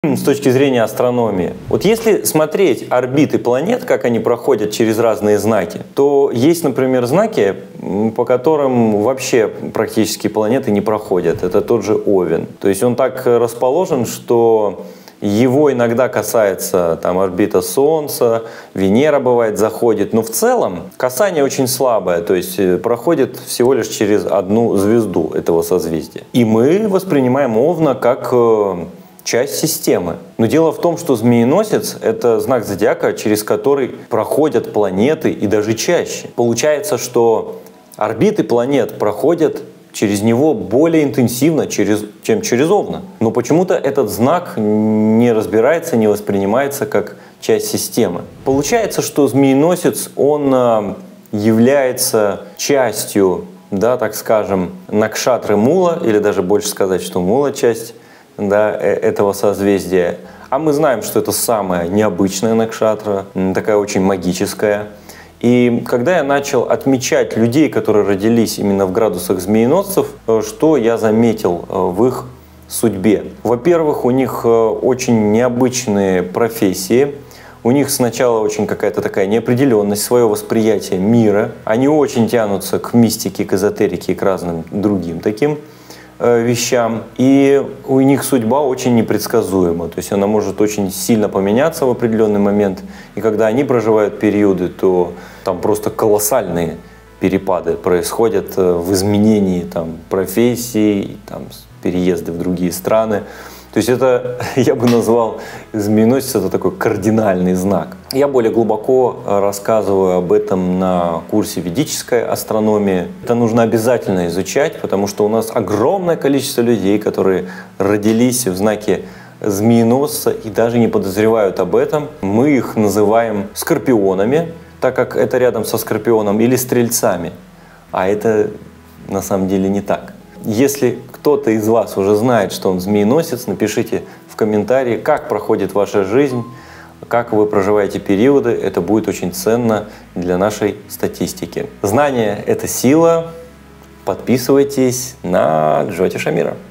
с точки зрения астрономии. Вот если смотреть орбиты планет, как они проходят через разные знаки, то есть, например, знаки, по которым вообще практически планеты не проходят. Это тот же Овен. То есть он так расположен, что его иногда касается там орбита Солнца, Венера бывает заходит, но в целом касание очень слабое, то есть проходит всего лишь через одну звезду этого созвездия. И мы воспринимаем Овна как часть системы. Но дело в том, что Змееносец — это знак зодиака, через который проходят планеты и даже чаще. Получается, что орбиты планет проходят через него более интенсивно, чем через Овна. Но почему-то этот знак не разбирается, не воспринимается как часть системы. Получается, что Змееносец, он является частью, да, так скажем, накшатры Мула, или даже больше сказать, что Мула часть, да, этого созвездия. А мы знаем, что это самая необычная накшатра, такая очень магическая. И когда я начал отмечать людей, которые родились именно в градусах змееносцев, что я заметил в их судьбе? Во-первых, у них очень необычные профессии. У них сначала очень какая-то такая неопределенность, свое восприятие мира. Они очень тянутся к мистике, к эзотерике и к разным другим таким вещам. И у них судьба очень непредсказуема. То есть она может очень сильно поменяться в определенный момент. И когда они проживают периоды, то там просто колоссальные перепады происходят в изменении там, профессий, там, переезды в другие страны. То есть это, я бы назвал, Змееносец — это такой кардинальный знак. Я более глубоко рассказываю об этом на курсе ведической астрономии. Это нужно обязательно изучать, потому что у нас огромное количество людей, которые родились в знаке Змееносца и даже не подозревают об этом. Мы их называем скорпионами, так как это рядом со скорпионом, или стрельцами. А это на самом деле не так. Если кто-то из вас уже знает, что он змееносец, напишите в комментарии, как проходит ваша жизнь, как вы проживаете периоды. Это будет очень ценно для нашей статистики. Знание — это сила. Подписывайтесь на Джотиш Амира.